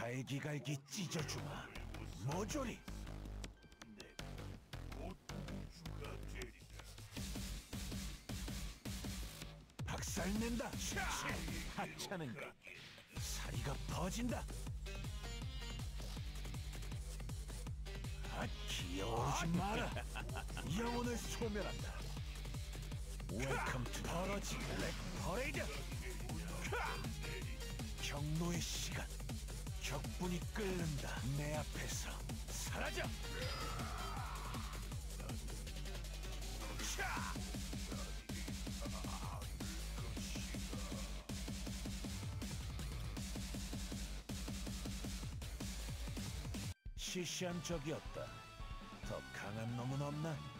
갈기갈기 찢어주마. 모조리. 박살낸다. 하찮은가. 사리가 퍼진다. 기어오르지 마라. 영혼을 소멸한다. 웰컴 투 버러지 블랙 퍼레이드. 경로의 시간. 격분이 끓는다. 내 앞에서 사라져. 시시한 적이었다. 더 강한 놈은 없나?